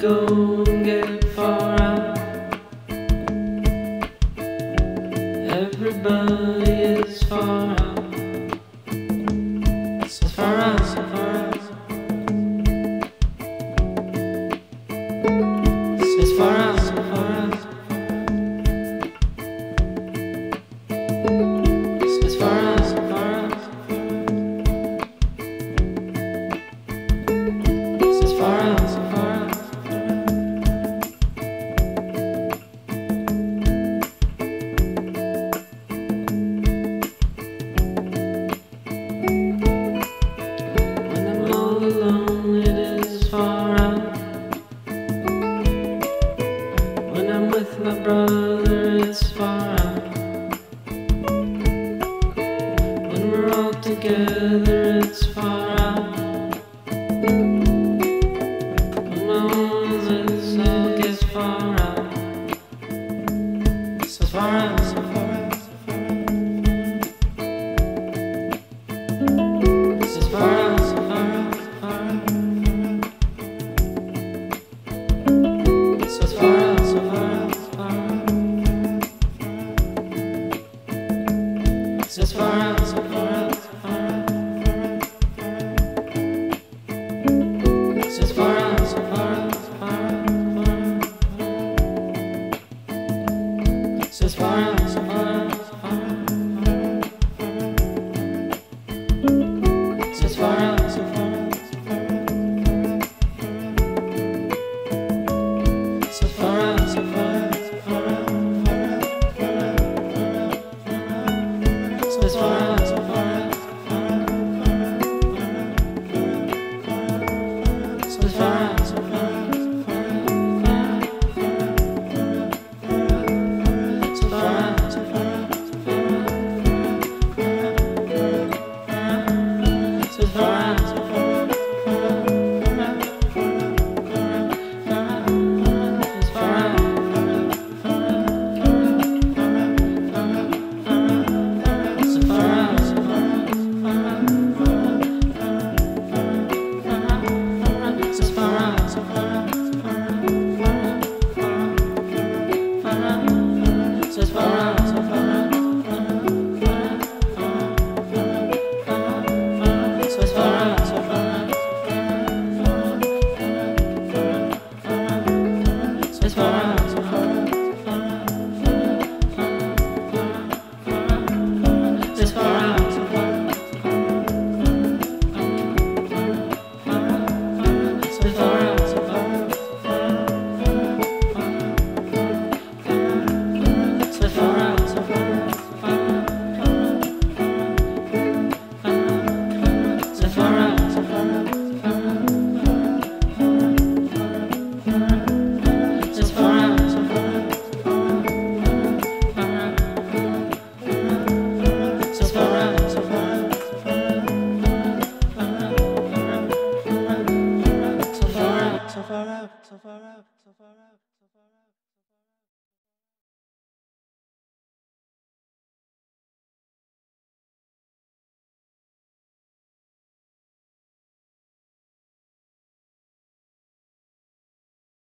go and get far out. Everybody is far out. So far out, so far out. So far out, so far out. So far out, so far out. So far out, so far out. When I'm all alone, it is far out. When I'm with my brother, it's far out. When we're all together, it's far out. When my own lives all gets far out. So far out, so far out, so far out. So far out, so far out, so far out. So far out, so far out, so far out. So far out, so far out, so far out. So far out, so far out, so far out. So far out, so far out, so far out. So far out, so far out, so far out. So far out, so far out, so far out. So far out, so far out, so far out. So far out, so far out, so far out. So far out, so far out, so far out. So far out, so far out. So far out, so far out, so far out.